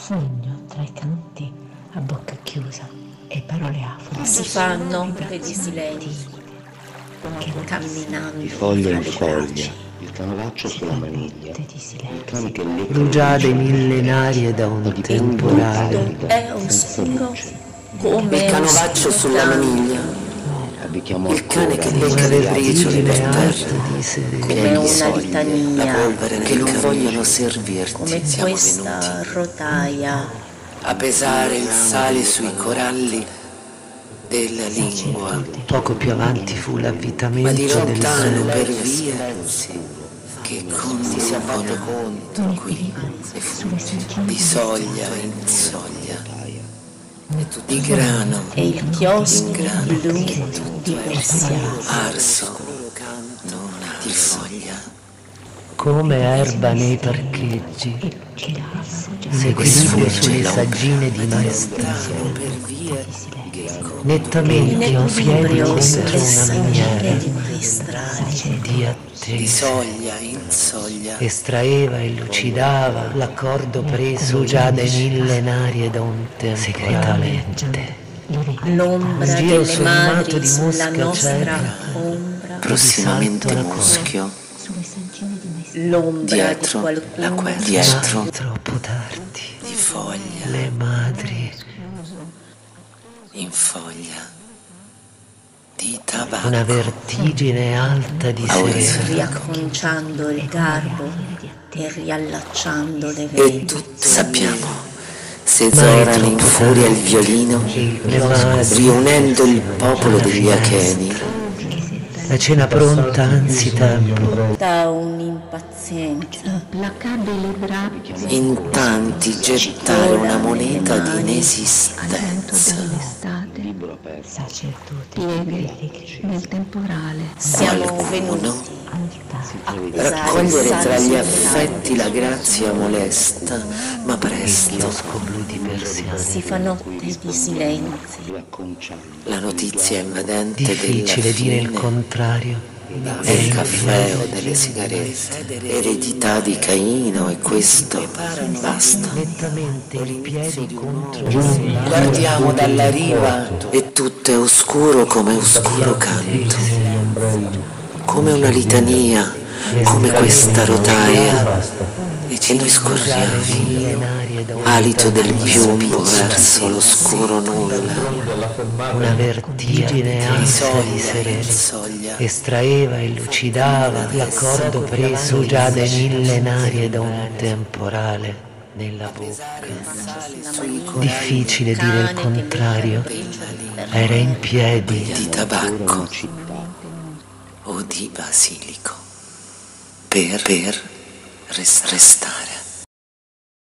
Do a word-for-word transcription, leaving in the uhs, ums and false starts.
sogno tra i canti a bocca chiusa e parole afro. Si fanno degli silenzi, camminando di foglia in tra le foglia, braccia. il canovaccio sulla maniglia, il cane che lecca rugiade millenarie da un temporale. È oscuro come Il canovaccio sulla maniglia, abitiamo il cane che ancora lecca le briciole per Vertigine terra, alta di sereno. come pieni di una soglie, la litania, polvere che non vogliono servirti. come Siamo questa venuti rotaia a pesare il sale sui coralli della lingua, Poco più avanti fu ma di l'avvitamento del lontano vento. per vie che conducono contro qui e fu di soglia in soglia, di grano e il chiosco in grano, blu di persiano. arso di foglia. Come erba nei parcheggi, in equilibrio sulle saggine di maestà. Per vie Nettamente In ho piedi equilibrio contro sulle una saggine miniera di maestrale. di di attesa. soglia in soglia, Estraeva e lucidava l'accordo preso già dai millenarie da un tempo segretamente. L'ombra Giro delle sommato madri di sulla mosca nostra cieca. ombra, prossimamente salto la muschio, l'ombra di dietro la qualcuno quella, Ma dietro troppo tardi. di foglia, Le madri, in foglia, di tabacco. una vertigine alta di Aurelio. sereno. riacconciando il garbo e riallacciando le E vene. tutti sappiamo, se Ma è zorano in troppo furia il tardi. violino, Le madri, riunendo il popolo alla degli Acheni, finestra. La cena pronta anzi tempo. Da un'impazienza in tanti gettare una moneta di inesistenza. libro aperto, Sacerdoti, nel temporale, siamo Qualcuno venuti a raccogliere pesare tra il gli sale affetti la grazia molesta, ma Il presto chiosco blu di persiane. si fa notte di silenzi, due acconciagli, la notizia invadente Difficile della dire il fine contrario. del caffè o delle sigarette, eredità di Caino, e questo basta. Nettamente i piedi contro il Guardiamo dalla riva e tutto è oscuro come oscuro canto, come una litania, come questa rotaia, e noi scorriamo, millenarie da un alito del piombo verso l'oscuro nulla, una vertigine di alta di soglia in sereno. soglia, Estraeva e lucidava l'accordo preso già dai millenarie da un temporale nella bocca. Difficile dire il contrario. Era in piedi, di tabacco o di basilico, per, per res- restare.